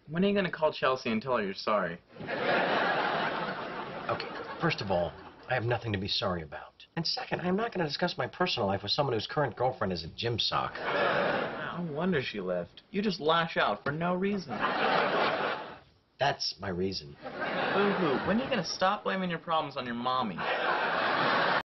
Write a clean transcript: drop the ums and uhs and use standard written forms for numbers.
When are you going to call Chelsea and tell her you're sorry? Okay, first of all, I have nothing to be sorry about. And second, I'm not going to discuss my personal life with someone whose current girlfriend is a gym sock. No wonder she left. You just lash out for no reason. That's my reason. Boo-hoo. When are you going to stop blaming your problems on your mommy?